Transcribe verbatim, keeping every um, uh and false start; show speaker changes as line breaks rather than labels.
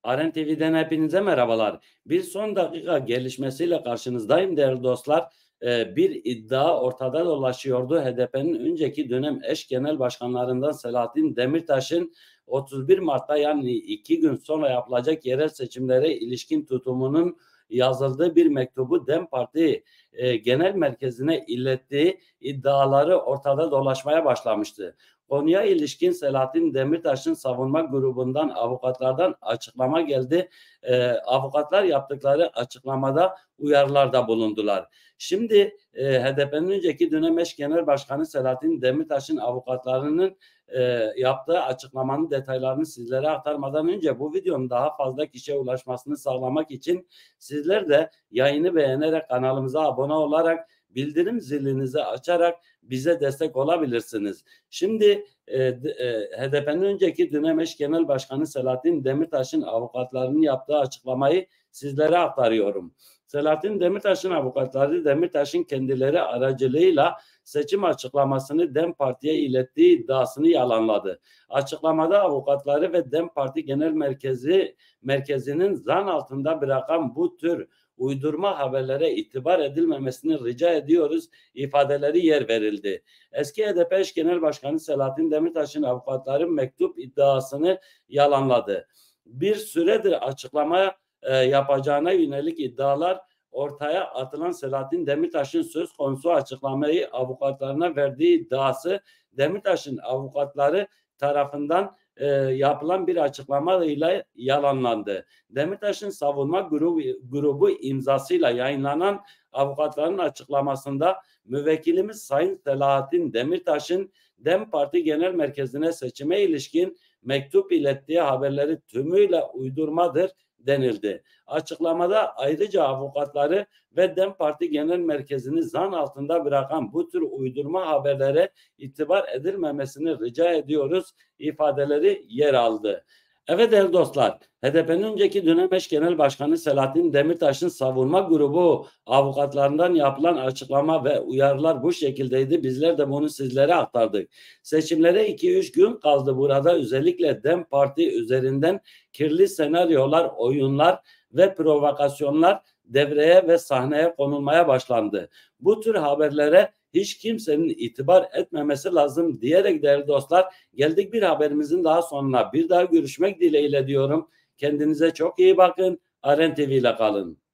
Aren T V'den hepinize merhabalar. Bir son dakika gelişmesiyle karşınızdayım değerli dostlar. Ee, bir iddia ortada dolaşıyordu. H D P'nin önceki dönem eş genel başkanlarından Selahattin Demirtaş'ın otuz bir Mart'ta yani iki gün sonra yapılacak yerel seçimlere ilişkin tutumunun yazıldığı bir mektubu DEM Parti e, genel merkezine ilettiği iddiaları ortada dolaşmaya başlamıştı. Konuya ilişkin Selahattin Demirtaş'ın savunma grubundan avukatlardan açıklama geldi. E, avukatlar yaptıkları açıklamada uyarılarda bulundular. Şimdi e, H D P'nin önceki dönem eş genel başkanı Selahattin Demirtaş'ın avukatlarının e, yaptığı açıklamanın detaylarını sizlere aktarmadan önce bu videonun daha fazla kişiye ulaşmasını sağlamak için sizler de yayını beğenerek kanalımıza abone olarak bildirim zilinizi açarak bize destek olabilirsiniz. Şimdi e, e, H D P'nin önceki dönem eş genel başkanı Selahattin Demirtaş'ın avukatlarının yaptığı açıklamayı sizlere aktarıyorum. Selahattin Demirtaş'ın avukatları Demirtaş'ın kendileri aracılığıyla seçim açıklamasını DEM Parti'ye ilettiği iddiasını yalanladı. Açıklamada avukatları ve DEM Parti Genel Merkezi merkezinin zan altında bırakan bu tür uydurma haberlere itibar edilmemesini rica ediyoruz ifadeleri yer verildi. Eski H D P eş genel başkanı Selahattin Demirtaş'ın avukatları mektup iddiasını yalanladı. Bir süredir açıklama e, yapacağına yönelik iddialar ortaya atılan Selahattin Demirtaş'ın söz konusu açıklamayı avukatlarına verdiği iddiası Demirtaş'ın avukatları tarafından e, yapılan bir açıklamayla yalanlandı. Demirtaş'ın savunma grubu, grubu imzasıyla yayınlanan avukatların açıklamasında müvekkilimiz Sayın Selahattin Demirtaş'ın DEM Parti Genel Merkezi'ne seçime ilişkin mektup ilettiği haberleri tümüyle uydurmadır denildi. Açıklamada ayrıca avukatları ve DEM Parti Genel Merkezi'ni zan altında bırakan bu tür uydurma haberlere itibar edilmemesini rica ediyoruz ifadeleri yer aldı. Evet değerli dostlar, H D P'nin önceki dönem eş genel başkanı Selahattin Demirtaş'ın savunma grubu avukatlarından yapılan açıklama ve uyarılar bu şekildeydi. Bizler de bunu sizlere aktardık. Seçimlere iki üç gün kaldı. Burada özellikle DEM Parti üzerinden kirli senaryolar, oyunlar ve provokasyonlar devreye ve sahneye konulmaya başlandı. Bu tür haberlere hiç kimsenin itibar etmemesi lazım diyerek değerli dostlar geldik bir haberimizin daha sonuna. Bir daha görüşmek dileğiyle diyorum. Kendinize çok iyi bakın. Aren T V ile kalın.